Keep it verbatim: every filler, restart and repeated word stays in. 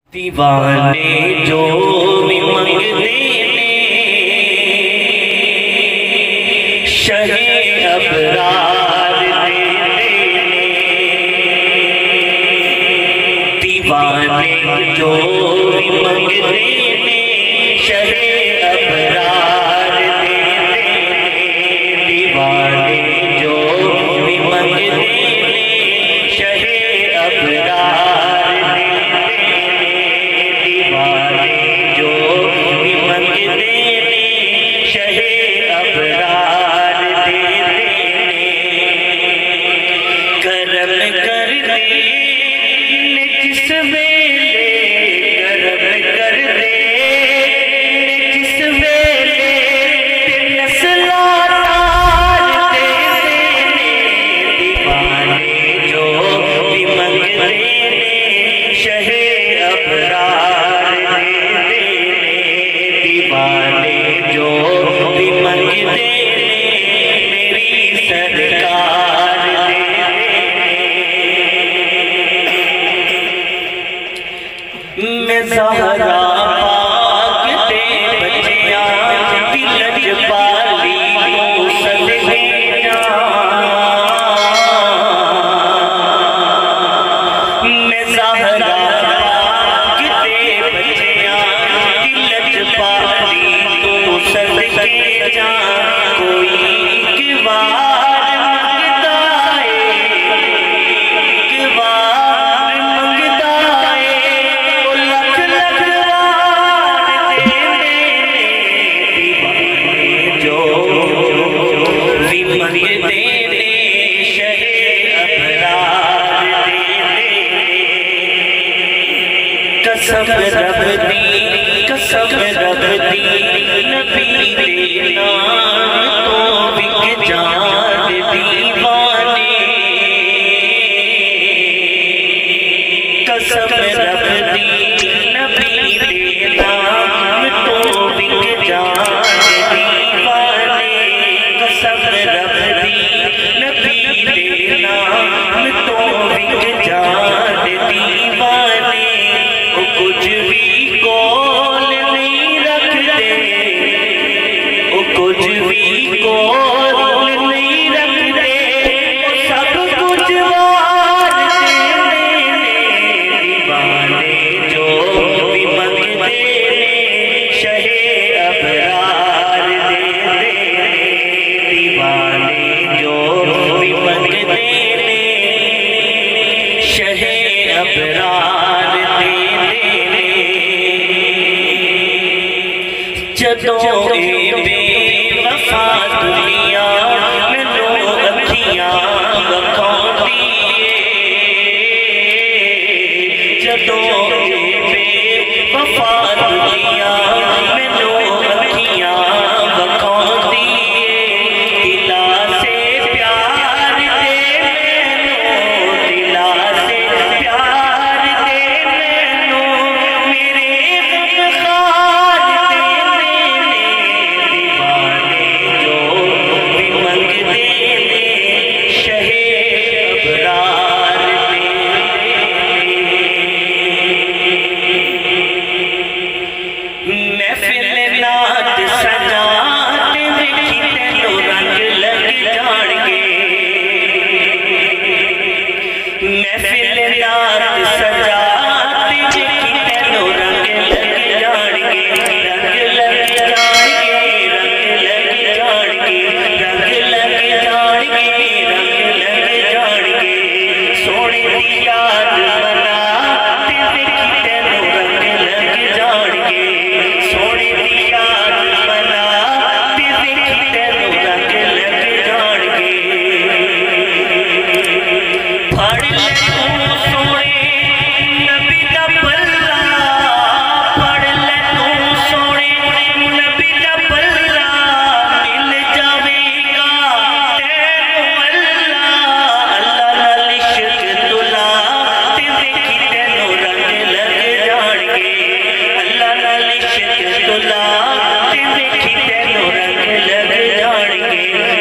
दीवाने जो भी मंगते ने शहे अबरार देते ने। दीवाने जो भी मंगते ने शहे अबरार देते ने। दीवाने जो भी मंगते ने शहे अबरार कसम रब दी कसम रब दी नबी दे नाम तो बिक जान दीवाने। कसम रब दी नबी दे नाम तो बिक जान दीवाने। कसम रब दी नबी दे नाम तो बिक जान दीवाने। कुछ भी कौल नहीं रखते, वो कुछ भी कौल नहीं रखते, सब कुछ वार देते ने। दीवाने जो भी मंगते ने शहे अबरार देते ने। दीवाने जो भी मंगते ने शहे अबरार जदों बेवफा दुनिया मैनू अखियां विखाउंदी है। जदों बेवफा दुनिया मैनू अखियां विखाउंदी है। दिला से प्यार दे मैनू, दिला से प्यार दे मैनू, मेरे गमखार तो ला देखी तेनों रंग लग जाएंगे।